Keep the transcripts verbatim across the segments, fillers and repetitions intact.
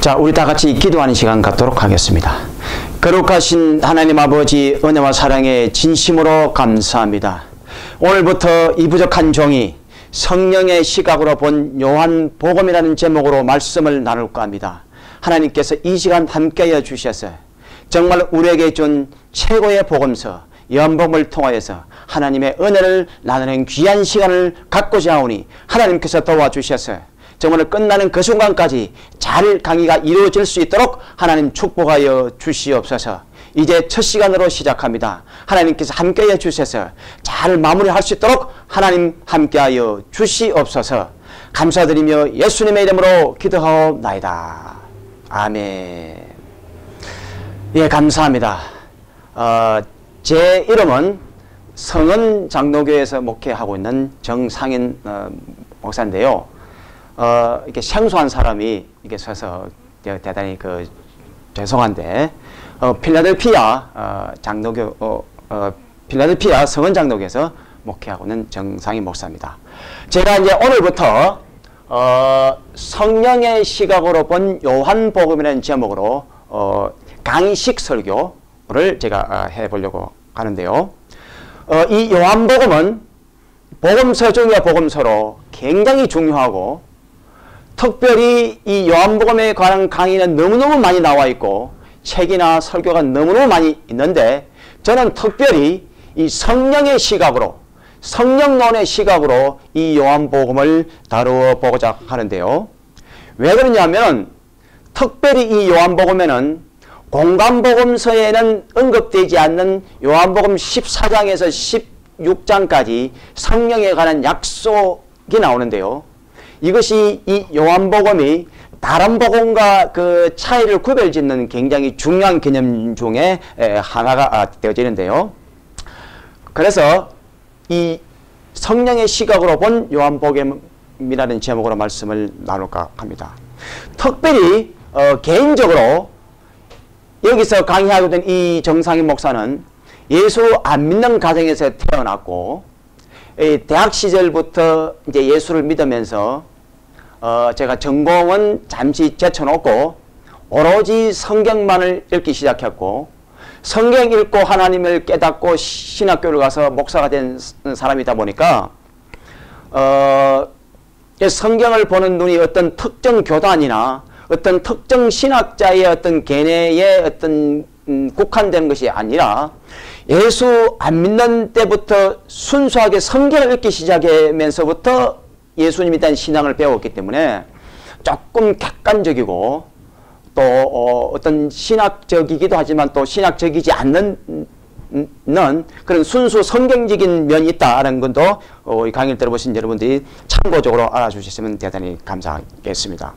자, 우리 다 같이 기도하는 시간 갖도록 하겠습니다. 거룩하신 하나님 아버지, 은혜와 사랑에 진심으로 감사합니다. 오늘부터 이 부족한 종이 성령의 시각으로 본 요한복음이라는 제목으로 말씀을 나눌까 합니다. 하나님께서 이 시간 함께하여 주셔서 정말 우리에게 준 최고의 복음서 요한복음을 통하여서 하나님의 은혜를 나누는 귀한 시간을 갖고자 하오니 하나님께서 도와주셔서 정말 끝나는 그 순간까지 잘 강의가 이루어질 수 있도록 하나님 축복하여 주시옵소서. 이제 첫 시간으로 시작합니다. 하나님께서 함께하여 주셔서 잘 마무리할 수 있도록 하나님 함께하여 주시옵소서. 감사드리며 예수님의 이름으로 기도하옵나이다. 아멘. 예, 감사합니다. 어, 제 이름은 성은 장로교에서 목회하고 있는 정상인 어, 목사인데요. 어, 이렇게 생소한 사람이 이렇게 서서 대단히 그 죄송한데, 어, 필라델피아 어, 장로교, 어, 어, 필라델피아 성은 장로교에서 목회하고 있는 정상인 목사입니다. 제가 이제 오늘부터 어, 성령의 시각으로 본 요한복음이라는 제목으로 어, 강의식 설교를 제가 어, 해보려고 하는데요. 어, 이 요한복음은 복음서 중의 복음서로 굉장히 중요하고, 특별히 이 요한복음에 관한 강의는 너무너무 많이 나와 있고 책이나 설교가 너무너무 많이 있는데, 저는 특별히 이 성령의 시각으로, 성령론의 시각으로 이 요한복음을 다루어 보고자 하는데요. 왜 그러냐면 특별히 이 요한복음에는 공간복음서에는 언급되지 않는 요한복음 십사 장에서 십육 장까지 성령에 관한 약속이 나오는데요. 이것이 이 요한복음이 다른 복음과 그 차이를 구별짓는 굉장히 중요한 개념 중에 하나가 되어지는데요. 그래서 이 성령의 시각으로 본 요한복음이라는 제목으로 말씀을 나눌까 합니다. 특별히 어, 개인적으로 여기서 강의하고 있는 이 정상인 목사는 예수 안 믿는 가정에서 태어났고, 대학 시절부터 이제 예수를 믿으면서 어, 제가 전공은 잠시 제쳐놓고 오로지 성경만을 읽기 시작했고, 성경 읽고 하나님을 깨닫고 신학교를 가서 목사가 된 사람이다 보니까 어, 성경을 보는 눈이 어떤 특정 교단이나 어떤 특정 신학자의 어떤 견해에 어떤 음, 국한되는 것이 아니라 예수 안 믿는 때부터 순수하게 성경을 읽기 시작하면서부터 예수님에 대한 신앙을 배웠기 때문에 조금 객관적이고 또 어, 어떤 신학적이기도 하지만 또 신학적이지 않는 그런 순수 성경적인 면이 있다는 것도 어, 이 강의를 들어보신 여러분들이 참고적으로 알아주셨으면 대단히 감사하겠습니다.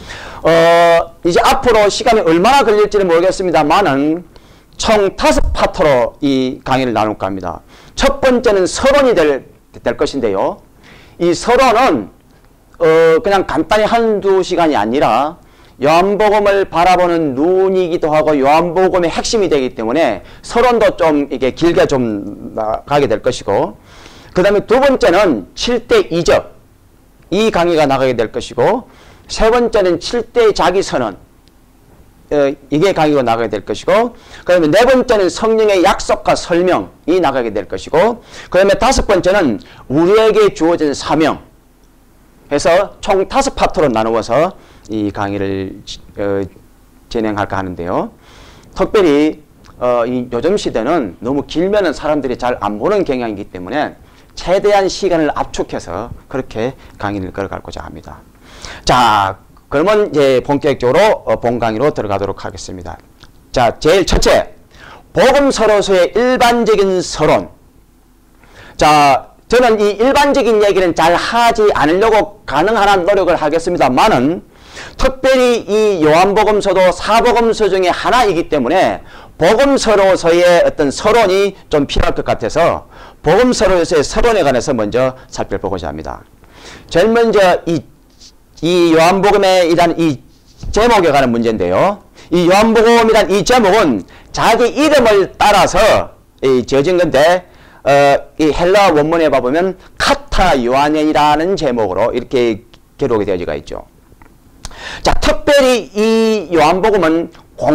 어, 이제 앞으로 시간이 얼마나 걸릴지는 모르겠습니다만은 총 다섯 파트로 이 강의를 나눌까 합니다. 첫 번째는 서론이 될, 될 것인데요. 이 서론은 어, 그냥 간단히 한두 시간이 아니라 요한복음을 바라보는 눈이기도 하고 요한복음의 핵심이 되기 때문에 서론도 좀 이게 길게 좀 나가게 될 것이고, 그 다음에 두 번째는 칠 대 이적 이 강의가 나가게 될 것이고, 세 번째는 칠 대 자기선언 어, 이게 강의가 나가게 될 것이고, 그 다음에 네 번째는 성령의 약속과 설명이 나가게 될 것이고, 그 다음에 다섯 번째는 우리에게 주어진 사명 해서 총 다섯 파트로 나누어서 이 강의를 어, 진행할까 하는데요. 특별히 어, 이 요즘 시대는 너무 길면은 사람들이 잘 안 보는 경향이기 때문에 최대한 시간을 압축해서 그렇게 강의를 걸어가고자 합니다. 자, 그러면 이제 본격적으로 어, 본 강의로 들어가도록 하겠습니다. 자, 제일 첫째, 복음서로서의 일반적인 서론. 자, 저는 이 일반적인 얘기는 잘 하지 않으려고 가능한 한 노력을 하겠습니다만은, 특별히 이 요한복음서도 사복음서 중에 하나이기 때문에 복음서로서의 어떤 서론이 좀 필요할 것 같아서 복음서로서의 서론에 관해서 먼저 살펴보고자 합니다. 제일 먼저 이, 이 요한복음에 이란 이 제목에 관한 문제인데요. 이 요한복음이란 이 제목은 자기 이름을 따라서 이 지어진 건데, 어, 이 헬라 원문에 봐보면 카타 요한이라는 제목으로 이렇게 기록이 되어지가 있죠. 자, 특별히 이 요한복음은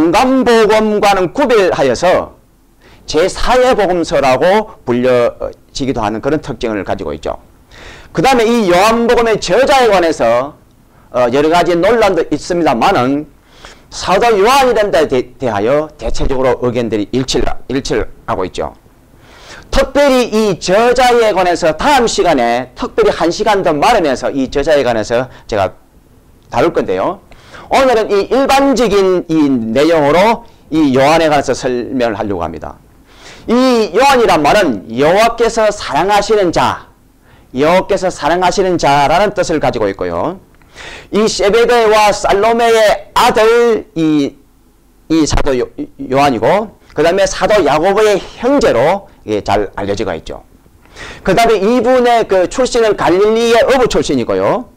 공감복음과는 구별하여서 제사의 복음서라고 불려지기도 하는 그런 특징을 가지고 있죠. 그 다음에 이 요한복음의 저자에 관해서 여러 가지 논란도 있습니다만은 사도 요한이라는 데 대하여 대체적으로 의견들이 일치를, 일치를 하고 있죠. 특별히 이 저자에 관해서 다음 시간에 특별히 한 시간 더 말하면서 이 저자에 관해서 제가 다룰 건데요. 오늘은 이 일반적인 이 내용으로 이 요한에 관해서 설명을 하려고 합니다. 이 요한이란 말은 여호와께서 사랑하시는 자, 여호와께서 사랑하시는 자라는 뜻을 가지고 있고요. 이 세베대와 살로메의 아들 이, 이 사도 요, 요한이고 그 다음에 사도 야고보의 형제로 예, 잘 알려지고 있죠. 그 다음에 이분의 그 출신은 갈릴리의 어부 출신이고요.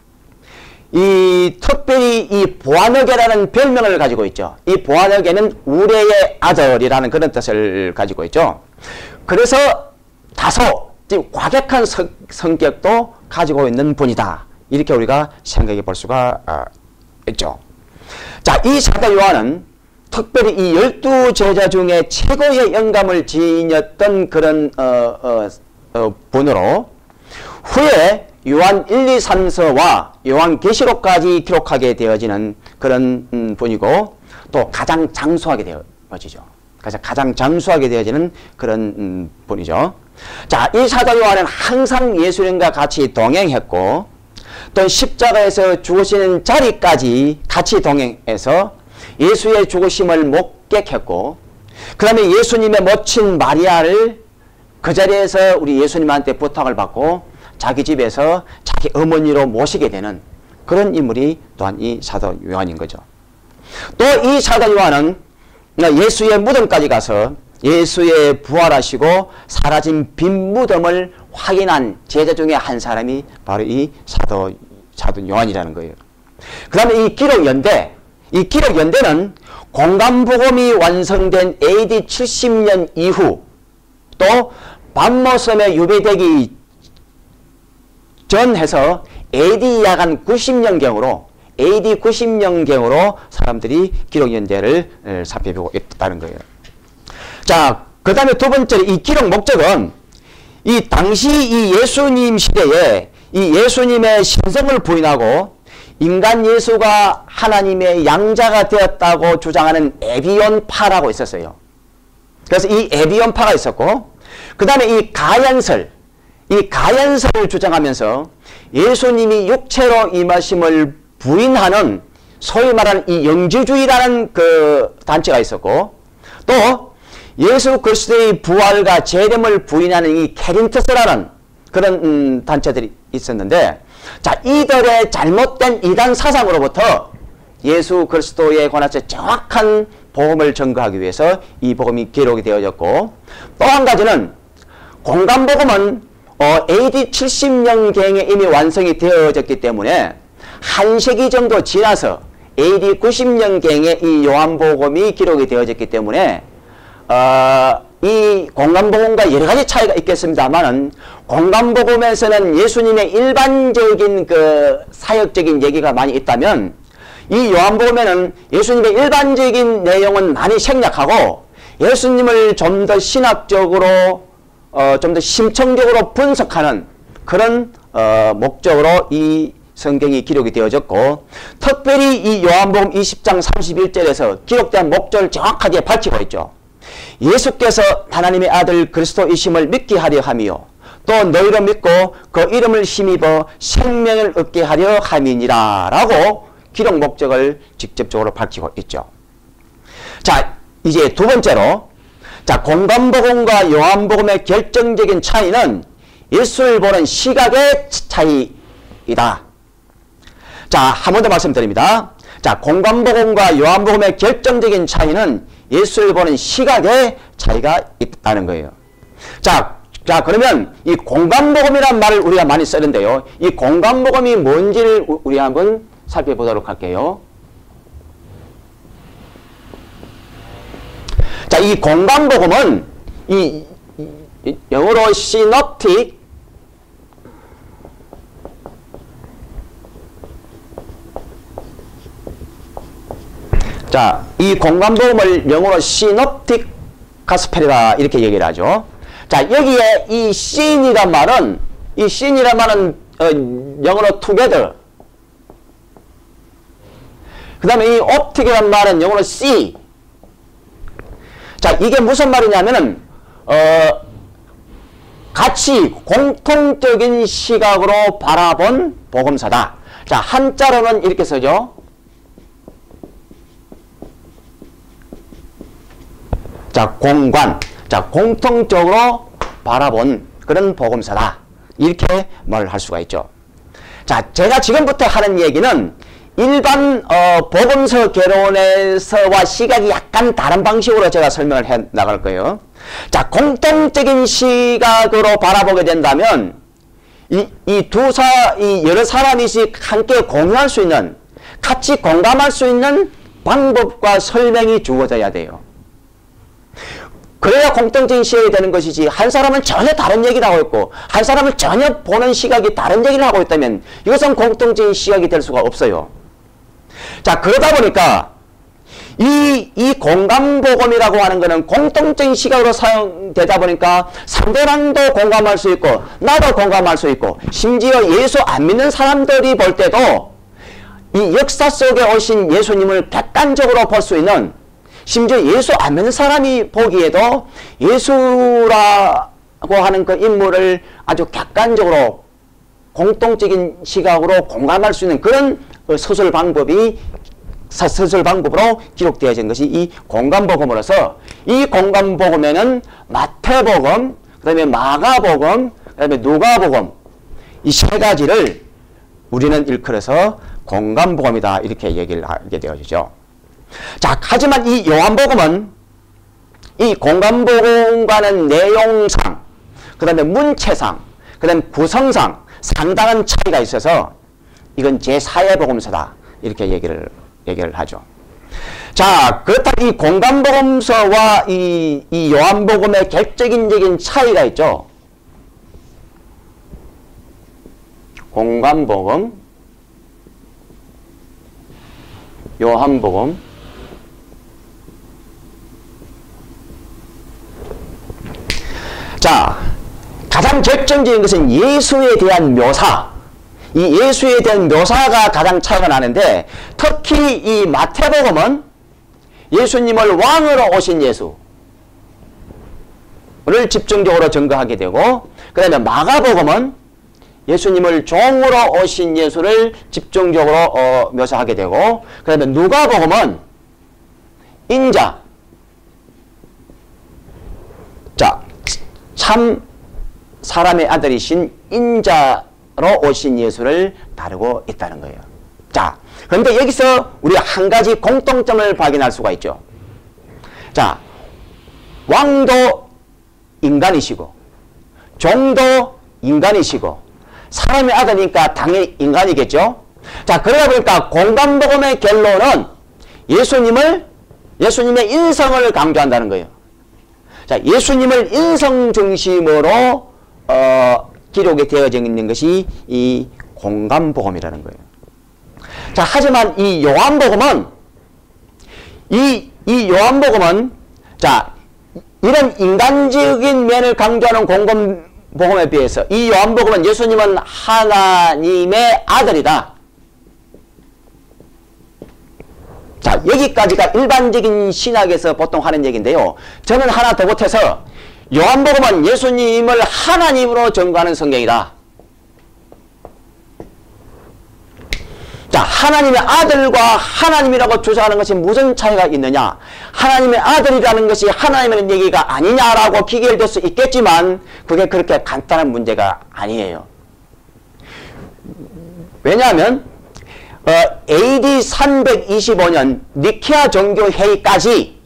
이 특별히 이 보아너게라는 별명을 가지고 있죠. 이 보아너게는 우레의 아들이라는 그런 뜻을 가지고 있죠. 그래서 다소 과격한 성, 성격도 가지고 있는 분이다. 이렇게 우리가 생각해 볼 수가 어, 있죠. 자, 이 사도 요한은 특별히 이 열두 제자 중에 최고의 영감을 지녔던 그런 어, 어, 어, 분으로 후에 요한 일, 이, 삼 서와 요한 계시록까지 기록하게 되어지는 그런 음, 분이고 또 가장 장수하게 되어지죠. 그래서 가장 장수하게 되어지는 그런 음, 분이죠. 자, 이 사도 요한은 항상 예수님과 같이 동행했고 또 십자가에서 죽으시는 자리까지 같이 동행해서 예수의 죽으심을 목격했고 그 다음에 예수님의 모친 마리아를 그 자리에서 우리 예수님한테 부탁을 받고 자기 집에서 자기 어머니로 모시게 되는 그런 인물이 또한 이 사도 요한인 거죠. 또 이 사도 요한은 예수의 무덤까지 가서 예수의 부활하시고 사라진 빈 무덤을 확인한 제자 중에 한 사람이 바로 이 사도, 사도 요한이라는 거예요. 그 다음에 이 기록 연대, 이 기록 연대는 공감복음이 완성된 에이디 칠십 년 이후 또 반모섬에 유배되기 전해서 에이디 약 한 구십 년경으로 에이디 구십 년경으로 사람들이 기록 연대를 살펴보고 있다는 거예요. 자, 그 다음에 두 번째로 이 기록 목적은 이 당시 이 예수님 시대에 이 예수님의 신성을 부인하고 인간 예수가 하나님의 양자가 되었다고 주장하는 에비온파라고 있었어요. 그래서 이 에비온파가 있었고 그 다음에 이 가연설, 이 가연설을 주장하면서 예수님이 육체로 임하심을 부인하는 소위 말하는 이 영지주의라는 그 단체가 있었고 또 예수 그리스도의 부활과 재림을 부인하는 이 케린트스라는 그런 음, 단체들이 있었는데 자, 이들의 잘못된 이단 사상으로부터 예수 그리스도에 관해서 정확한 복음을 전거하기 위해서 이 복음이 기록이 되어졌고 또 한 가지는 공감복음은 어, 에이디 칠십 년경에 이미 완성이 되어졌기 때문에 한 세기 정도 지나서 에이디 구십 년경에 이 요한복음이 기록이 되어졌기 때문에 어, 이 공감복음과 여러 가지 차이가 있겠습니다만은 공감복음에서는 예수님의 일반적인 그 사역적인 얘기가 많이 있다면 이 요한복음에는 예수님의 일반적인 내용은 많이 생략하고 예수님을 좀 더 신학적으로 어, 좀 더 심층적으로 분석하는 그런 어, 목적으로 이 성경이 기록이 되어졌고 특별히 이 요한복음 이십 장 삼십일 절에서 기록된 목적을 정확하게 밝히고 있죠. 예수께서 하나님의 아들 그리스도이심을 믿게 하려 함이요 또 너희로 믿고 그 이름을 힘입어 생명을 얻게 하려 함이니라 라고 기록 목적을 직접적으로 밝히고 있죠. 자, 이제 두 번째로 자, 공감복음과 요한복음의 결정적인 차이는 예수를 보는 시각의 차이이다. 자, 한 번 더 말씀드립니다. 자, 공감복음과 요한복음의 결정적인 차이는 예수를 보는 시각의 차이가 있다는 거예요. 자, 자 그러면 이 공감복음이란 말을 우리가 많이 쓰는데요. 이 공감복음이 뭔지를 우리 한번 살펴보도록 할게요. 자, 이 공감복음은 이, 이 영어로 시놉틱 자, 이 공간복음을 영어로 시놉틱 가스펠이다 이렇게 얘기를 하죠. 자, 여기에 이 씬이란 말은 이 씬이란 말은 어, 영어로 together. 그 다음에 이 optic이란 말은 영어로 see. 자, 이게 무슨 말이냐면은 어, 같이 공통적인 시각으로 바라본 복음서다. 자, 한자로는 이렇게 쓰죠. 자, 공관. 자, 공통적으로 바라본 그런 복음서다. 이렇게 말을 할 수가 있죠. 자, 제가 지금부터 하는 얘기는 일반 어, 복음서 개론에서와 시각이 약간 다른 방식으로 제가 설명을 해 나갈 거예요. 자, 공통적인 시각으로 바라보게 된다면 이, 이 두 사, 이 여러 사람이 함께 공유할 수 있는, 같이 공감할 수 있는 방법과 설명이 주어져야 돼요. 그래야 공통적인 시각이 되는 것이지, 한 사람은 전혀 다른 얘기를 하고 있고 한 사람은 전혀 보는 시각이 다른 얘기를 하고 있다면 이것은 공통적인 시각이 될 수가 없어요. 자, 그러다 보니까 이, 이 공감복음이라고 하는 것은 공통적인 시각으로 사용되다 보니까 상대방도 공감할 수 있고 나도 공감할 수 있고 심지어 예수 안 믿는 사람들이 볼 때도 이 역사 속에 오신 예수님을 객관적으로 볼 수 있는, 심지어 예수 안 믿는 사람이 보기에도 예수라고 하는 그 인물을 아주 객관적으로 공통적인 시각으로 공감할 수 있는 그런 서술 방법이 서술 방법으로 기록되어진 것이 이 공감복음으로서, 이 공감복음에는 마태복음, 그 다음에 마가복음, 그 다음에 누가복음 이 세 가지를 우리는 일컬어서 공감복음이다 이렇게 얘기를 하게 되어지죠. 자, 하지만 이 요한복음은 이 공감복음과는 내용상, 그 다음에 문체상, 그 다음에 구성상 상당한 차이가 있어서 이건 제사의 복음서다 이렇게 얘기를 얘기를 하죠. 자, 그렇다면 이 공감복음서와 이, 이 요한복음의 결정적인 차이가 있죠. 공감복음, 요한복음, 자, 가장 결정적인 것은 예수에 대한 묘사, 이 예수에 대한 묘사가 가장 차이가 나는데, 특히 이 마태복음은 예수님을 왕으로 오신 예수를 집중적으로 증거하게 되고, 그 다음에 마가복음은 예수님을 종으로 오신 예수를 집중적으로 어, 묘사하게 되고, 그 다음에 누가복음은 인자, 자, 참 사람의 아들이신 인자로 오신 예수를 다루고 있다는 거예요. 자, 그런데 여기서 우리 한 가지 공통점을 발견할 수가 있죠. 자, 왕도 인간이시고 종도 인간이시고 사람의 아들이니까 당연히 인간이겠죠. 자, 그러다 보니까 공감복음의 결론은 예수님을, 예수님의 인성을 강조한다는 거예요. 자, 예수님을 인성 중심으로 어, 기록이 되어져 있는 것이 이 공감복음이라는 거예요. 자, 하지만 이 요한복음은 이, 이 요한복음은 자, 이런 인간적인 면을 강조하는 공감복음에 비해서 이 요한복음은 예수님은 하나님의 아들이다. 자, 여기까지가 일반적인 신학에서 보통 하는 얘기인데요. 저는 하나 더 보태서 요한복음은 예수님을 하나님으로 증거하는 성경이다. 자, 하나님의 아들과 하나님이라고 주장하는 것이 무슨 차이가 있느냐? 하나님의 아들이라는 것이 하나님의 얘기가 아니냐라고 기결될 수 있겠지만 그게 그렇게 간단한 문제가 아니에요. 왜냐하면 어, 에이디 삼백이십오 년 니케아 종교회의까지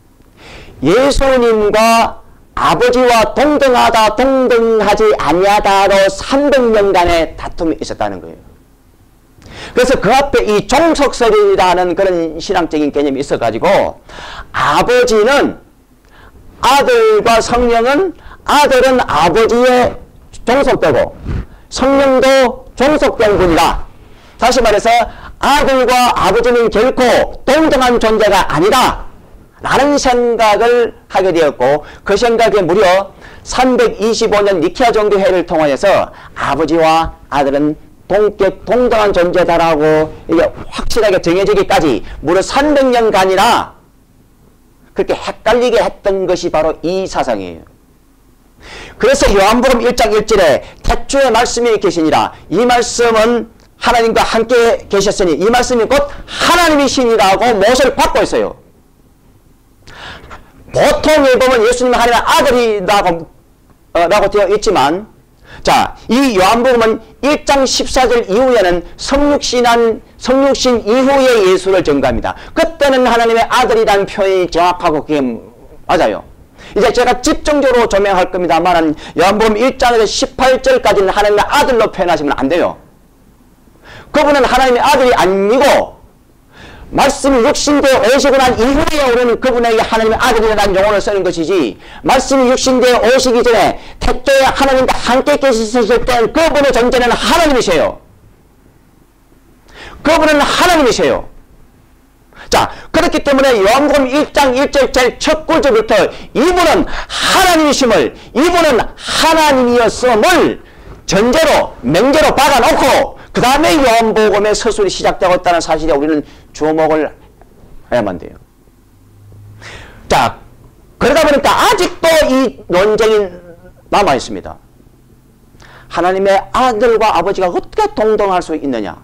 예수님과 아버지와 동등하다 동등하지 아니하다로 삼백 년간의 다툼이 있었다는 거예요. 그래서 그 앞에 이 종속설이라는 그런 신앙적인 개념이 있어가지고 아버지는 아들과 성령은 아들은 아버지에 종속되고 성령도 종속된 분이다. 다시 말해서 아들과 아버지는 결코 동등한 존재가 아니다 라는 생각을 하게 되었고, 그 생각에 무려 삼백이십오 년 니케아 종교회의를 통하여서 아버지와 아들은 동격 동등한 존재다라고 이게 확실하게 정해지기까지 무려 삼백 년간이나 그렇게 헷갈리게 했던 것이 바로 이 사상이에요. 그래서 요한복음 일 장 일 절에 태초에 말씀이 계시니라, 이 말씀은 하나님과 함께 계셨으니 이 말씀이 곧 하나님이시니라고 못을 받고 있어요. 보통의 보면 예수님은 하나님의 아들이라고 어, 라고 되어 있지만, 자, 이 요한복음은 일 장 십사 절 이후에는 성육신한, 성육신 이후의 예수를 증거합니다. 그때는 하나님의 아들이라는 표현이 정확하고 그게 맞아요. 이제 제가 집중적으로 조명할 겁니다만, 요한복음 일 장에서 십팔 절까지는 하나님의 아들로 표현하시면 안 돼요. 그분은 하나님의 아들이 아니고, 말씀이 육신되어 오시고 난 이후에 우리는 그분에게 하나님의 아들이라는 용어를 쓰는 것이지, 말씀이 육신되어 오시기 전에 태초에 하나님과 함께 계셨을 때 그분의 존재는 하나님이세요. 그분은 하나님이세요. 자, 그렇기 때문에 요한복음 일 장 일 절 제일 첫 구절부터 이분은 하나님이심을, 이분은 하나님이었음을 전제로, 맹제로 박아놓고 그 다음에 요한복음의 서술이 시작되고 있다는 사실에 우리는 주목을 해야만 돼요. 자, 그러다 보니까 아직도 이 논쟁이 남아있습니다. 하나님의 아들과 아버지가 어떻게 동등할 수 있느냐.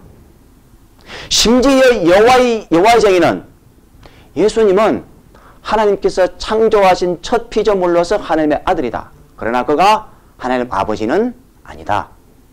심지어 여호와의, 여호와의 정의는 예수님은 하나님께서 창조하신 첫 피조물로서 하나님의 아들이다. 그러나 그가 하나님 아버지는 아니다.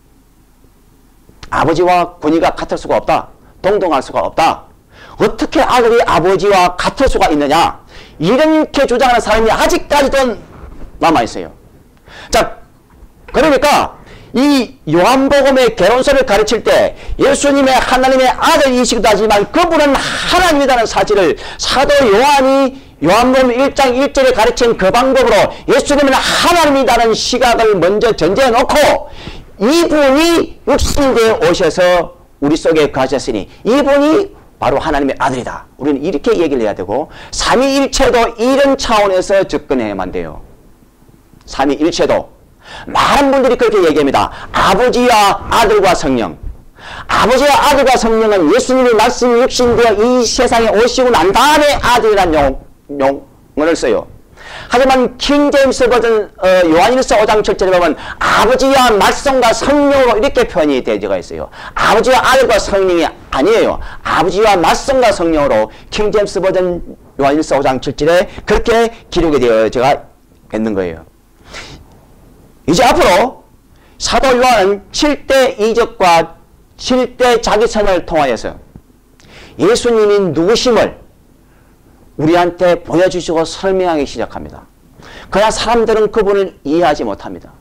아버지와 권위가 같을 수가 없다. 동등할 수가 없다. 어떻게 아들이 아버지와 같을 수가 있느냐. 이렇게 주장하는 사람이 아직까지도 남아있어요. 자, 그러니까 이 요한복음의 개론서를 가르칠 때 예수님의 하나님의 아들이시기도 하지만 그분은 하나님이라는 사실을 사도 요한이 요한복음 일 장 일 절에 가르친 그 방법으로 예수님은 하나님이라는 시각을 먼저 전제해 놓고, 이분이 육신되어 오셔서 우리 속에 거하셨으니 이분이 바로 하나님의 아들이다. 우리는 이렇게 얘기를 해야 되고, 삼위일체도 이런 차원에서 접근해야만 돼요. 삼위일체도 많은 분들이 그렇게 얘기합니다. 아버지와 아들과 성령. 아버지와 아들과 성령은 예수님의 말씀이 육신되어 이 세상에 오시고 난 다음에 아들이라는 용, 용어를 써요. 하지만 킹제임스 버전 어, 요한일서 오 장 칠 절에 보면 아버지와 말씀과 성령으로 이렇게 표현이 되어져 있어요. 아버지와 아들과 성령이 아니에요. 아버지와 말씀과 성령으로 킹제임스 버전 요한일서 오 장 칠 절에 그렇게 기록이 되어져 있는 거예요. 이제 앞으로 사도 요한은 칠 대 이적과 칠 대 자기선을 통하여서 예수님이 누구심을 우리한테 보여주시고 설명하기 시작합니다. 그러나 사람들은 그분을 이해하지 못합니다.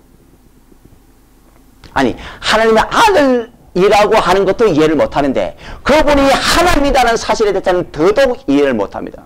아니, 하나님의 아들이라고 하는 것도 이해를 못하는데 그분이 하나님이라는 사실에 대해서는 더더욱 이해를 못합니다.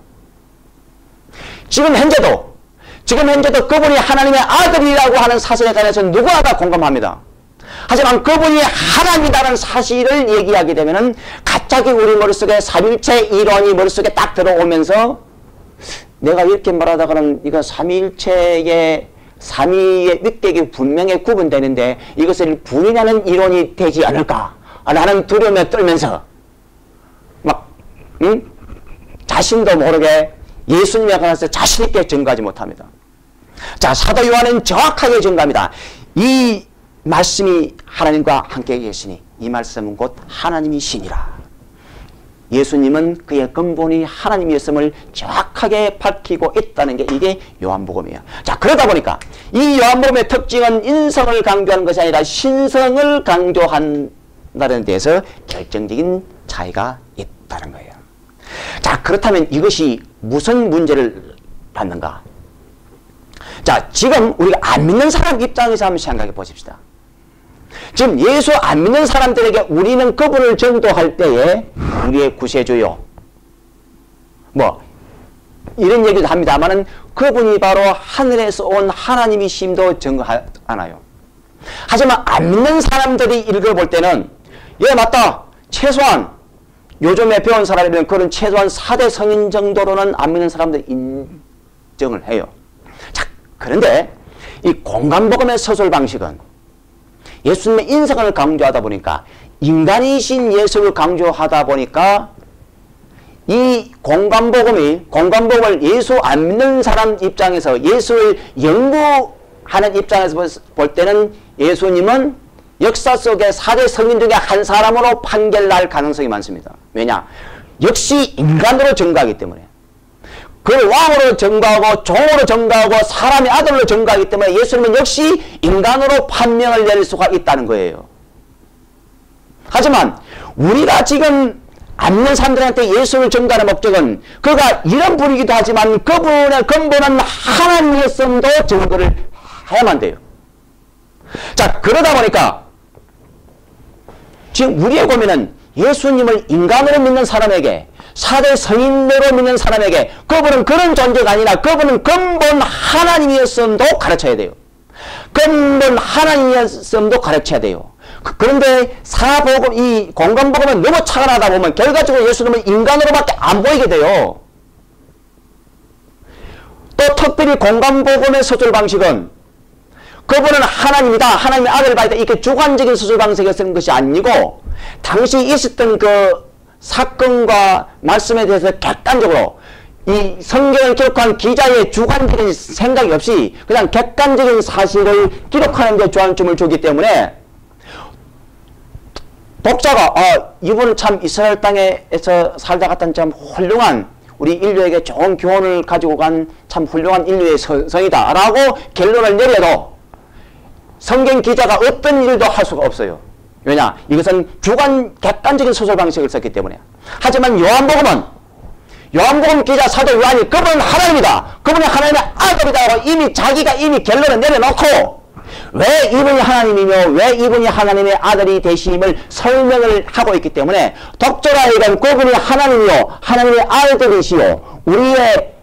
지금 현재도 지금 현재도 그분이 하나님의 아들이라고 하는 사실에 대해서 누구나 다 공감합니다. 하지만 그분이 하나님이라는 사실을 얘기하게 되면은 갑자기 우리 머릿속에 삼일체 이론이 머릿속에 딱 들어오면서 내가 이렇게 말하다가는 이거 삼일체의 삼위의 윗격이 분명히 구분되는데 이것을 분이라는 이론이 되지 않을까 라는 두려움에 떨면서 막 응? 자신도 모르게 예수님에 관해서 자신있게 증거하지 못합니다. 자, 사도 요한은 정확하게 증거합니다. 이 말씀이 하나님과 함께 계시니 이 말씀은 곧 하나님이시니라. 예수님은 그의 근본이 하나님이었음을 정확하게 밝히고 있다는 게 이게 요한복음이에요. 자, 그러다 보니까 이 요한복음의 특징은 인성을 강조하는 것이 아니라 신성을 강조한다는 데서 결정적인 차이가 있다는 거예요. 자, 그렇다면 이것이 무슨 문제를 받는가? 자, 지금 우리가 안 믿는 사람 입장에서 한번 생각해 보십시다. 지금 예수 안 믿는 사람들에게 우리는 그분을 전도할 때에 우리의 구세주요 뭐 이런 얘기도 합니다만은 그분이 바로 하늘에서 온 하나님이심도 증거하나요. 하지만 안 믿는 사람들이 읽어볼 때는 예, 맞다. 최소한 요즘에 배운 사람이면 그런 최소한 사 대 성인 정도로는 안 믿는 사람들 인정을 해요. 자, 그런데 이 공간복음의 서술 방식은 예수님의 인성을 강조하다 보니까, 인간이신 예수를 강조하다 보니까 이 공간복음이, 공간복음을 예수 안 믿는 사람 입장에서, 예수를 연구하는 입장에서 볼 때는 예수님은 역사 속의 사 대 성인 중에 한 사람으로 판결날 가능성이 많습니다. 왜냐? 역시 인간으로 증거하기 때문에. 그를 왕으로 증거하고 종으로 증거하고 사람의 아들로 증거하기 때문에 예수님은 역시 인간으로 판명을 내릴 수가 있다는 거예요. 하지만 우리가 지금 안 믿는 사람들한테 예수를 증거하는 목적은, 그가 이런 분이기도 하지만 그분의 근본은 하나님이었음도 증거를 해야만 돼요. 자, 그러다 보니까 지금 우리의 고민은 예수님을 인간으로 믿는 사람에게, 사 대 성인으로 믿는 사람에게 그분은 그런 존재가 아니라 그분은 근본 하나님이었음도 가르쳐야 돼요. 근본 하나님이었음도 가르쳐야 돼요. 그런데 사복음, 이 공간복음은 너무 차가나다 보면 결과적으로 예수님은 인간으로밖에 안 보이게 돼요. 또 특별히 공간복음의 서술 방식은 그분은 하나님이다, 하나님의 아들을 받았다, 이렇게 주관적인 서술 방식을 쓰는 것이 아니고, 당시 있었던 그 사건과 말씀에 대해서 객관적으로 이 성경을 기록한 기자의 주관적인 생각이 없이 그냥 객관적인 사실을 기록하는 데 주안점을 주기 때문에 독자가 아, 이분은 참 이스라엘 땅에서 살다 갔던 참 훌륭한, 우리 인류에게 좋은 교훈을 가지고 간 참 훌륭한 인류의 성이다 라고 결론을 내려도 성경 기자가 어떤 일도 할 수가 없어요. 왜냐? 이것은 주관, 객관적인 소설 방식을 썼기 때문에. 하지만 요한복음은, 요한복음 기자 사도 요한이 그분은 하나님이다, 그분은 하나님의 아들이다 하고 이미 자기가 이미 결론을 내려놓고 왜 이분이 하나님이며 왜 이분이 하나님의 아들이 되심을 설명을 하고 있기 때문에 독자라이건 그분이 하나님이요 하나님의 아들이시요 우리의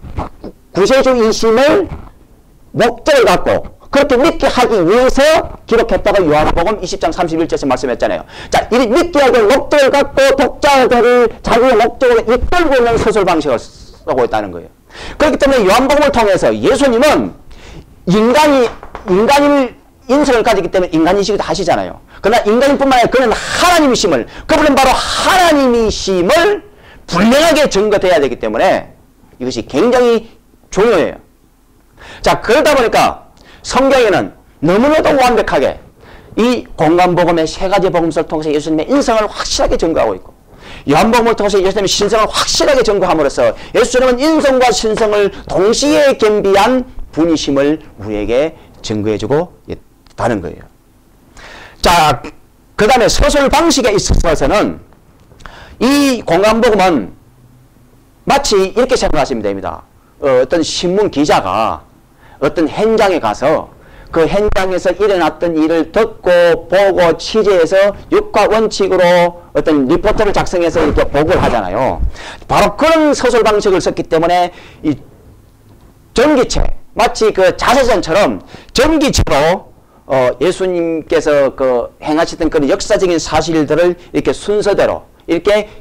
구세주이심을 목적을 갖고 그렇게 믿게 하기 위해서 기록했다고 요한복음 이십 장 삼십일 절에서 말씀했잖아요. 자, 이 믿게 하기 목적을 갖고 독자들을 자기의 목적으로 이끌고 있는 서술 방식을 쓰고 있다는 거예요. 그렇기 때문에 요한복음을 통해서 예수님은 인간이, 인간인 인성을 가지기 때문에 인간이시기도 하시잖아요. 그러나 인간뿐만 아니라 그는 하나님이심을, 그분은 바로 하나님이심을 분명하게 증거돼야 되기 때문에 이것이 굉장히 중요해요. 자, 그러다 보니까 성경에는 너무나도 완벽하게 이 공간복음의 세 가지 복음서를 통해서 예수님의 인성을 확실하게 증거하고 있고, 요한복음을 통해서 예수님의 신성을 확실하게 증거함으로써 예수님은 인성과 신성을 동시에 겸비한 분이심을 우리에게 증거해주고 있다는 거예요. 자, 그 다음에 서술 방식에 있어서는 이 공간복음은 마치 이렇게 생각하시면 됩니다. 어, 어떤 신문 기자가 어떤 현장에 가서 그 현장에서 일어났던 일을 듣고 보고 취재해서 육과 원칙으로 어떤 리포트를 작성해서 이렇게 보고를 하잖아요. 바로 그런 서술 방식을 썼기 때문에 이 전기체, 마치 그 자서전처럼 전기체로 어 예수님께서 그 행하시던 그런 역사적인 사실들을 이렇게 순서대로 이렇게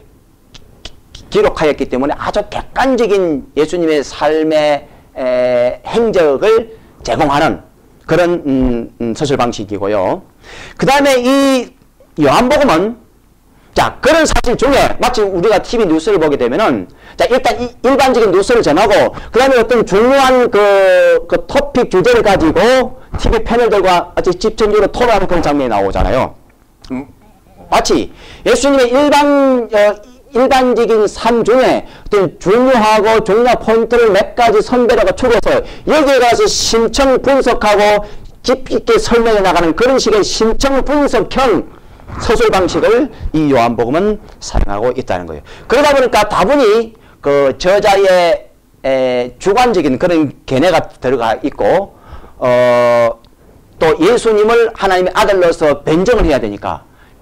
기록하였기 때문에 아주 객관적인 예수님의 삶의 에, 행적을 제공하는 그런 음, 음, 서술 방식이고요. 그 다음에 이 요한복음은 자 그런 사실 중에 마치 우리가 티비 뉴스를 보게 되면은 자 일단 이, 일반적인 뉴스를 전하고 그 다음에 어떤 중요한 그, 그 토픽 주제를 가지고 티비 패널들과 아주 집중적으로 토론하는 그런 장면이 나오잖아요. 음, 마치 예수님의 일반 어, 일반적인 삶 중에 어떤 중요하고 중요한 포인트를 몇 가지 선별하고 추려서 여기에 가서 심층 분석하고 깊이 있게 설명해 나가는 그런 식의 심층 분석형 서술 방식을 이 요한복음은 사용하고 있다는 거예요. 그러다 보니까 다분히 그 저자의 에, 주관적인 그런 견해가 들어가 있고 어, 또 예수님을 하나님의 아들로서 변정을 해야 되니까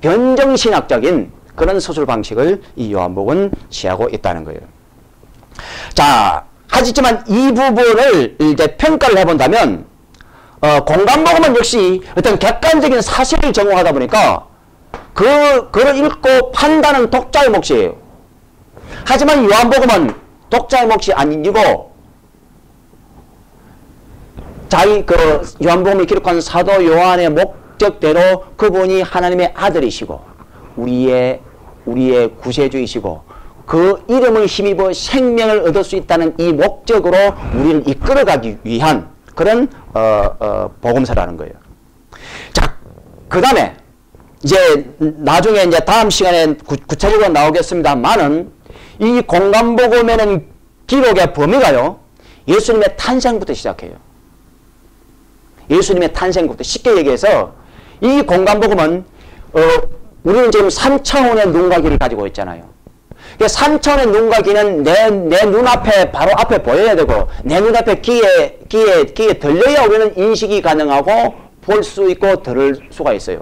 변정신학적인 그런 서술 방식을 이 요한복음은 취하고 있다는 거예요. 자, 하지만 이 부분을 이제 평가를 해본다면, 어, 공간복음은 역시 어떤 객관적인 사실을 제공하다 보니까 그, 그를 읽고 판단은 독자의 몫이에요. 하지만 요한복음은 독자의 몫이 아니고 자기 그 요한복음이 기록한 사도 요한의 목적대로 그분이 하나님의 아들이시고 우리의 우리의 구세주이시고 그 이름을 힘입어 생명을 얻을 수 있다는 이 목적으로 우리를 이끌어가기 위한 그런 어, 어, 복음서라는 거예요. 자, 그 다음에 이제 나중에 이제 다음 시간에 구, 구체적으로 나오겠습니다만은 이 공간복음에는 기록의 범위가요 예수님의 탄생부터 시작해요. 예수님의 탄생부터 쉽게 얘기해서 이 공간복음은 어, 우리는 지금 삼 차원의 눈과 귀를 가지고 있잖아요. 삼 차원의 눈과 귀는 내, 내 눈앞에 바로 앞에 보여야 되고 내 눈앞에 귀에, 귀에, 귀에 들려야 우리는 인식이 가능하고 볼 수 있고 들을 수가 있어요.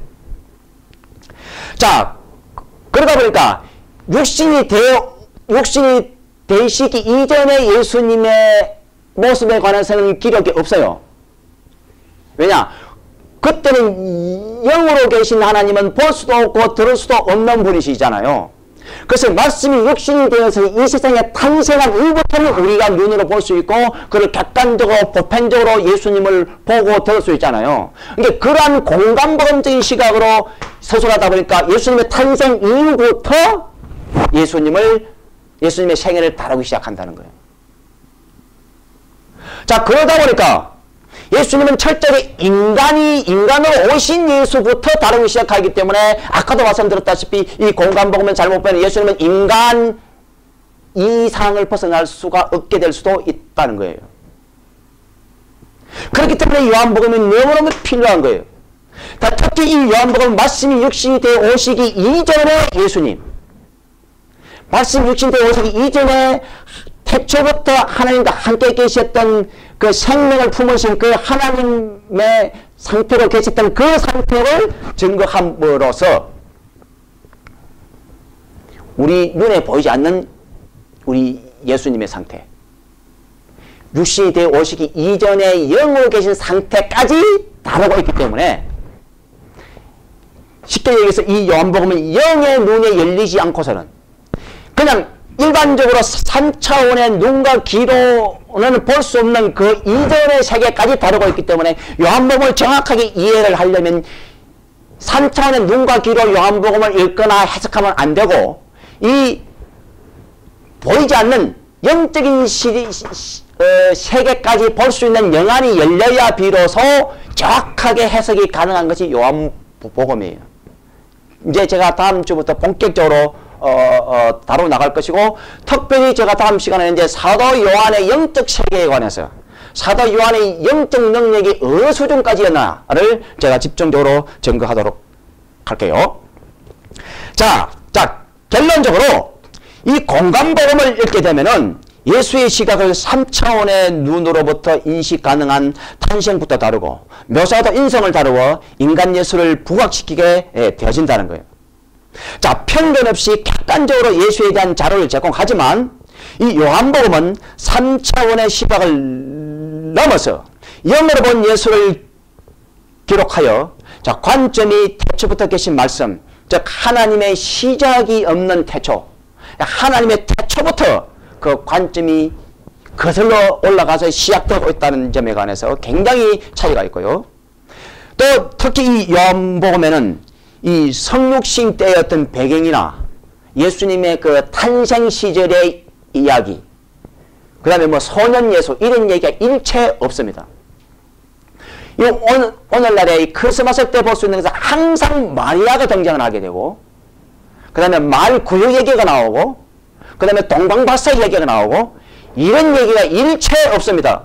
자, 그러다 보니까 육신이 되어 육신이 되시기 이전에 예수님의 모습에 관해서는 기록이 없어요. 왜냐? 그때는 영으로 계신 하나님은 볼 수도 없고 들을 수도 없는 분이시잖아요. 그래서 말씀이 육신이 되어서 이 세상에 탄생한 이후부터는 우리가 눈으로 볼 수 있고 그를 객관적으로 보편적으로 예수님을 보고 들을 수 있잖아요. 그러니까 그러한 공간복음적인 시각으로 서술하다 보니까 예수님의 탄생 이후부터 예수님을 예수님의 생애를 다루기 시작한다는 거예요. 자, 그러다 보니까 예수님은 철저히 인간이 인간으로 오신 예수부터 다루기 시작하기 때문에 아까도 말씀드렸다시피 이 공간복음은 잘못 보면 예수님은 인간 이상을 벗어날 수가 없게 될 수도 있다는 거예요. 그렇기 때문에 요한복음이 너무너무 필요한 거예요. 특히 이 요한복음은 말씀이 육신이 되어 오시기 이전에 예수님 말씀이 육신이 되어 오시기 이전에 태초부터 하나님과 함께 계셨던 그 생명을 품으신 그 하나님의 상태로 계셨던 그 상태를 증거함으로써 우리 눈에 보이지 않는 우리 예수님의 상태 육신이 되어 오시기 이전에 영으로 계신 상태까지 다루고 있기 때문에 쉽게 얘기해서 이 요한복음은 영의 눈에 열리지 않고서는 그냥 일반적으로 삼 차원의 눈과 귀로는 볼 수 없는 그 이전의 세계까지 다루고 있기 때문에 요한복음을 정확하게 이해를 하려면 삼 차원의 눈과 귀로 요한복음을 읽거나 해석하면 안 되고 이 보이지 않는 영적인 시, 어, 세계까지 볼 수 있는 영안이 열려야 비로소 정확하게 해석이 가능한 것이 요한복음이에요. 이제 제가 다음 주부터 본격적으로 어, 어, 다루어 나갈 것이고 특별히 제가 다음 시간에 이제 사도 요한의 영적 세계에 관해서 사도 요한의 영적 능력이 어느 수준까지였나를 제가 집중적으로 증거하도록 할게요. 자, 자 결론적으로 이 공간복음을 읽게 되면은 예수의 시각을 삼 차원의 눈으로부터 인식 가능한 탄생부터 다루고 묘사도 인성을 다루어 인간 예수를 부각시키게 예, 되어진다는 거예요. 자, 편견 없이 객관적으로 예수에 대한 자료를 제공하지만 이 요한복음은 삼 차원의 시각을 넘어서 영으로 본 예수를 기록하여 자, 관점이 태초부터 계신 말씀, 즉 하나님의 시작이 없는 태초, 하나님의 태초부터 그 관점이 거슬러 올라가서 시작되고 있다는 점에 관해서 굉장히 차이가 있고요. 또 특히 이 요한복음에는 이 성육신 때의 어떤 배경이나 예수님의 그 탄생 시절의 이야기, 그 다음에 뭐 소년 예수 이런 얘기가 일체 없습니다. 이 오늘, 오늘날에 이 크리스마스 때 볼 수 있는 것은 항상 마리아가 등장을 하게 되고 그 다음에 말 구유 얘기가 나오고 그 다음에 동방박사 얘기가 나오고 이런 얘기가 일체 없습니다.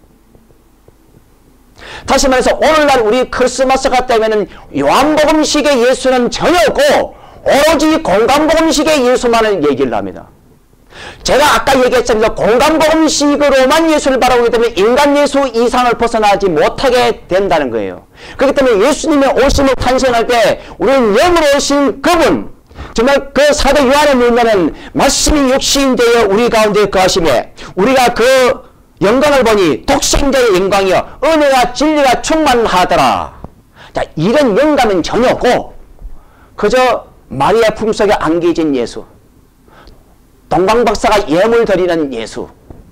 다시 말해서 오늘날 우리 크리스마스가 되면은 요한복음식의 예수는 전혀 없고 오로지 공간복음식의 예수만을 얘기를 합니다. 제가 아까 얘기했습니다. 공간복음식으로만 예수를 바라보기 때문에 인간 예수 이상을 벗어나지 못하게 된다는 거예요. 그렇기 때문에 예수님의 오심을 탄생할 때 우리는 영으로 오신 그분, 정말 그 사도 요한의 눈에는 말씀이 육신되어 우리 가운데 거하심에 우리가 그 영광을 보니 독생자의 영광이여 은혜와 진리가 충만하더라. 자, 이런 영감은 전혀 없고 그저 마리아 품속에 안겨진 예수, 동방박사가 예물 드리는 예수,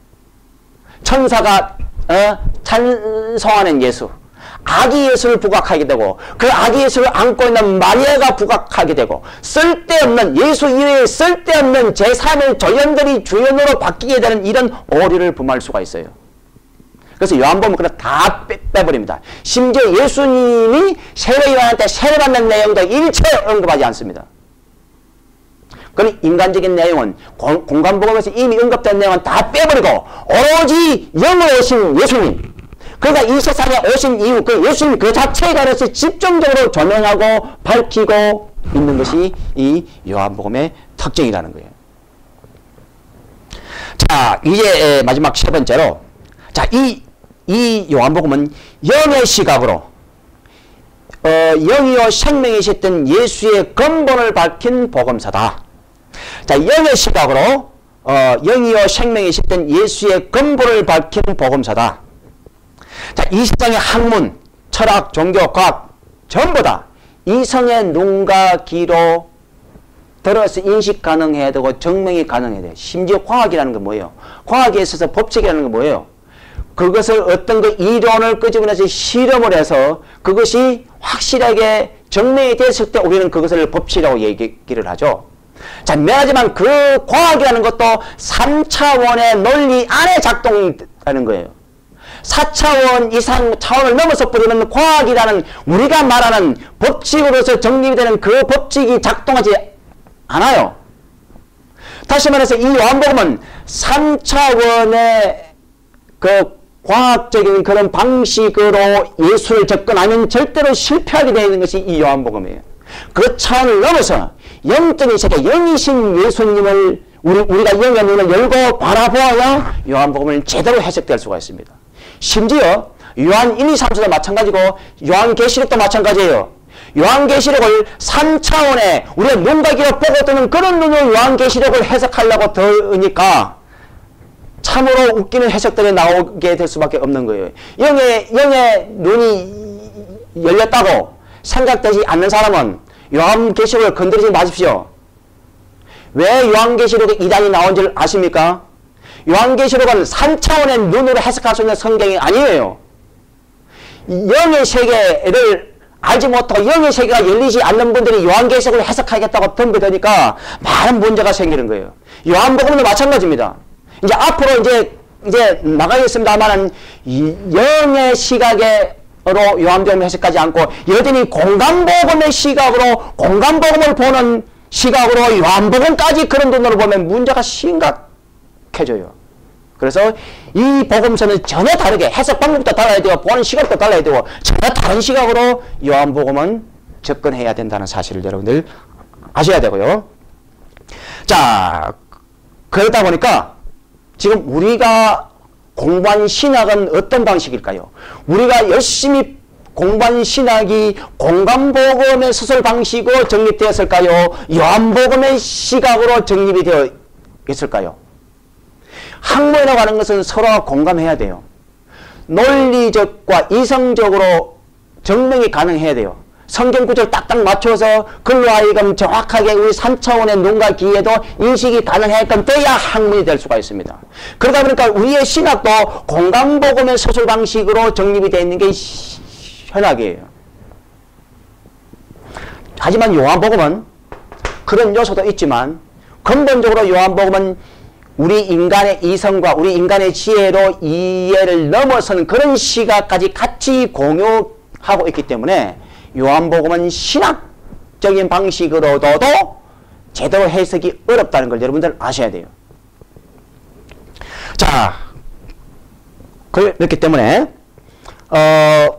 천사가 어, 찬송하는 예수, 아기 예수를 부각하게 되고 그 아기 예수를 안고 있는 마리아가 부각하게 되고 쓸데없는 예수 이외에 쓸데없는 제삼의 조연들이 주연으로 바뀌게 되는 이런 오류를 범할 수가 있어요. 그래서 요한복음은 그냥 다 빼, 빼버립니다. 심지어 예수님이 세례 요한한테 세례받는 내용도 일체 언급하지 않습니다. 그런 인간적인 내용은 공, 공간복음에서 이미 언급된 내용은 다 빼버리고 오로지 영으로 오신 예수님, 그러니까 이 세상에 오신 이유, 그 예수님 그 자체에 관해서 집중적으로 조명하고 밝히고 있는 것이 이 요한복음의 특징이라는 거예요. 자, 이제 마지막 세 번째로, 자, 이, 이 요한복음은 영의 시각으로, 어, 영이요 생명이셨던 예수의 근본을 밝힌 복음서다. 자, 영의 시각으로, 어, 영이요 생명이셨던 예수의 근본을 밝힌 복음서다. 자, 이 세상의 학문, 철학, 종교, 과학 전부 다 이성의 눈과 귀로 들어서 인식 가능해야 되고 증명이 가능해야 돼요. 심지어 과학이라는 건 뭐예요? 과학에 있어서 법칙이라는 건 뭐예요? 그것을 어떤 그 이론을 끄집어내서 실험을 해서 그것이 확실하게 증명이 됐을 때 우리는 그것을 법칙이라고 얘기를 하죠. 자, 미안하지만 그 과학이라는 것도 삼 차원의 논리 안에 작동하는 거예요. 사 차원 이상 차원을 넘어서 버리면 과학이라는 우리가 말하는 법칙으로서 정립이 되는 그 법칙이 작동하지 않아요. 다시 말해서 이 요한복음은 삼 차원의 그 과학적인 그런 방식으로 예수를 접근하면 절대로 실패하게 되어 있는 것이 이 요한복음이에요. 그 차원을 넘어서 영적인 세계, 영이신 예수님을 우리, 우리가 영의 눈을 열고 바라보아야 요한복음을 제대로 해석될 수가 있습니다. 심지어 요한 일, 이, 삼 서도 마찬가지고 요한계시록도 마찬가지예요. 요한계시록을 삼 차원의 우리가 눈과 귀로 보고 뜨는 그런 눈으로 요한계시록을 해석하려고 드니까 참으로 웃기는 해석들이 나오게 될 수밖에 없는 거예요. 영의, 영의 눈이 열렸다고 생각되지 않는 사람은 요한계시록을 건드리지 마십시오. 왜 요한계시록에 이단이 나온 줄 아십니까? 요한계시록은 삼 차원의 눈으로 해석할 수 있는 성경이 아니에요. 영의 세계를 알지 못하고 영의 세계가 열리지 않는 분들이 요한계시록을 해석하겠다고 덤벼드니까 많은 문제가 생기는 거예요. 요한복음도 마찬가지입니다. 이제 앞으로 이제 이제 나가겠습니다만은 영의 시각으로 요한복음 해석하지 않고 여전히 공간복음의 시각으로 공간복음을 보는 시각으로 요한복음까지 그런 눈으로 보면 문제가 심각해져요. 그래서 이 복음서는 전혀 다르게 해석 방법도 달라야 되고 보는 시각도 달라야 되고 전혀 다른 시각으로 요한복음은 접근해야 된다는 사실을 여러분들 아셔야 되고요. 자, 그러다 보니까 지금 우리가 공부한 신학은 어떤 방식일까요? 우리가 열심히 공부한 신학이 공간복음의 서술 방식으로 정립되었을까요? 요한복음의 시각으로 정립이 되어 있을까요? 학문이라고 하는 것은 서로가 공감해야 돼요. 논리적과 이성적으로 증명이 가능해야 돼요. 성경 구절 딱딱 맞춰서 글로 하여금 정확하게 우리 삼 차원의 눈과 귀에도 인식이 가능하게끔 돼야 학문이 될 수가 있습니다. 그러다 보니까 우리의 신학도 공간복음의 서술 방식으로 정립이 되어 있는 게 현학이에요. 하지만 요한복음은 그런 요소도 있지만 근본적으로 요한복음은 우리 인간의 이성과 우리 인간의 지혜로 이해를 넘어선 그런 시각까지 같이 공유하고 있기 때문에 요한복음은 신학적인 방식으로도 제대로 해석이 어렵다는 걸 여러분들 아셔야 돼요. 자, 그렇기 때문에 어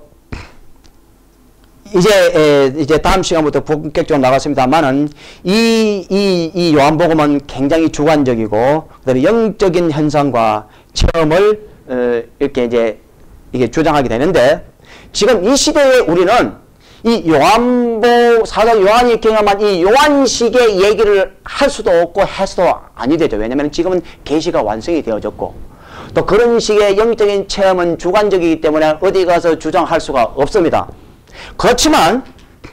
이제 에, 이제 다음 시간부터 본격적으로 나갔습니다만은 이, 이, 이 요한복음은 굉장히 주관적이고 그다음에 영적인 현상과 체험을 어, 이렇게 이제 이게 주장하게 되는데 지금 이 시대에 우리는 이 요한복 사도 요한이 경험한 이 요한식의 얘기를 할 수도 없고 해서도 아니 되죠. 왜냐하면 지금은 계시가 완성이 되어졌고 또 그런 식의 영적인 체험은 주관적이기 때문에 어디 가서 주장할 수가 없습니다. 그렇지만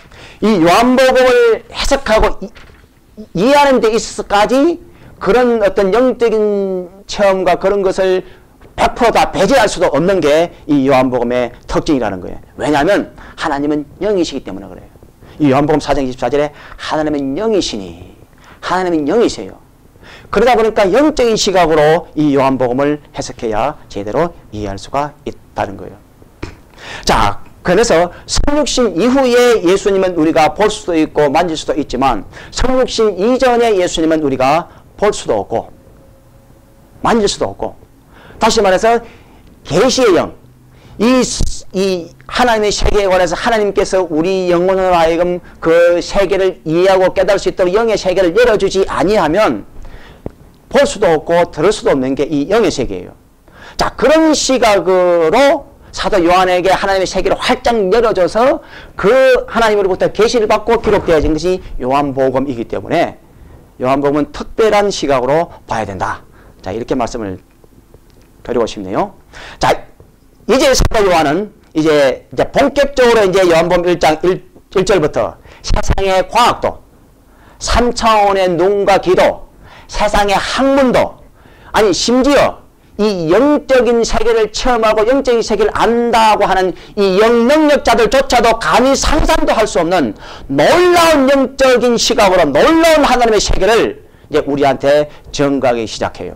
이 요한복음을 해석하고 이, 이해하는 데 있어서까지 그런 어떤 영적인 체험과 그런 것을 백 퍼센트 다 배제할 수도 없는 게 이 요한복음의 특징이라는 거예요. 왜냐하면 하나님은 영이시기 때문에 그래요. 이 요한복음 사 장 이십사 절에 하나님은 영이시니 하나님은 영이세요. 그러다 보니까 영적인 시각으로 이 요한복음을 해석해야 제대로 이해할 수가 있다는 거예요. 자, 그래서 성육신 이후에 예수님은 우리가 볼 수도 있고 만질 수도 있지만 성육신 이전에 예수님은 우리가 볼 수도 없고 만질 수도 없고, 다시 말해서 계시의 영, 이, 이 하나님의 세계에 관해서 하나님께서 우리 영혼으로 하여금 그 세계를 이해하고 깨달을 수 있도록 영의 세계를 열어주지 아니하면 볼 수도 없고 들을 수도 없는 게 이 영의 세계예요. 자, 그런 시각으로 사도 요한에게 하나님의 세계를 활짝 열어줘서 그 하나님으로부터 계시를 받고 기록되어진 것이 요한복음이기 때문에 요한복음은 특별한 시각으로 봐야 된다. 자, 이렇게 말씀을 드리고 싶네요. 자, 이제 사도 요한은 이제, 이제 본격적으로 이제 요한복음 일 장 일 절부터 세상의 과학도, 삼 차원의 눈과 귀도, 세상의 학문도, 아니 심지어 이 영적인 세계를 체험하고 영적인 세계를 안다고 하는 이 영능력자들조차도 감히 상상도 할 수 없는 놀라운 영적인 시각으로 놀라운 하나님의 세계를 이제 우리한테 전가하기 시작해요.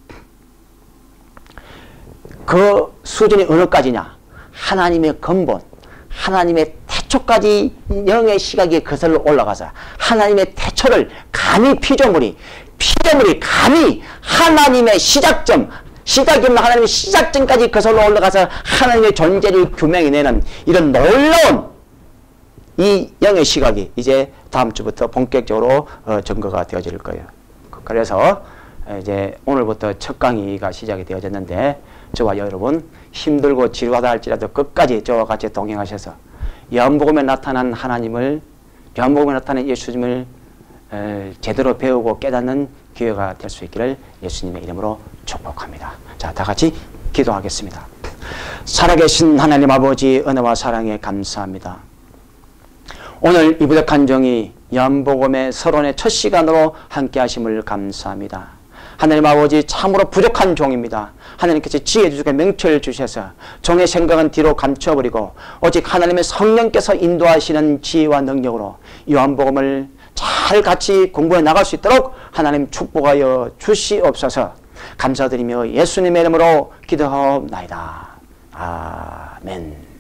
그 수준이 어느까지냐? 하나님의 근본, 하나님의 태초까지 영의 시각이 거슬러 올라가서 하나님의 태초를 감히 피조물이 피조물이 감히 하나님의 시작점, 시작이면 하나님의 시작점까지 거슬러 올라가서 하나님의 존재를 규명해내는 이런 놀라운 이 영의 시각이 이제 다음 주부터 본격적으로 어, 증거가 되어질 거예요. 그래서 이제 오늘부터 첫 강의가 시작이 되어졌는데 저와 여러분 힘들고 지루하다 할지라도 끝까지 저와 같이 동행하셔서 요한복음에 나타난 하나님을, 요한복음에 나타난 예수님을 에, 제대로 배우고 깨닫는 기회가 될 수 있기를 예수님의 이름으로 축복합니다. 자, 다 같이 기도하겠습니다. 살아계신 하나님 아버지, 은혜와 사랑에 감사합니다. 오늘 이 부족한 종이 요한복음의 서론의 첫 시간으로 함께 하심을 감사합니다. 하나님 아버지, 참으로 부족한 종입니다. 하나님께서 지혜 주시고 명철 주셔서 종의 생각은 뒤로 감춰버리고 오직 하나님의 성령께서 인도하시는 지혜와 능력으로 요한복음을 잘 같이 공부해 나갈 수 있도록 하나님 축복하여 주시옵소서. 감사드리며 예수님의 이름으로 기도하옵나이다. 아멘.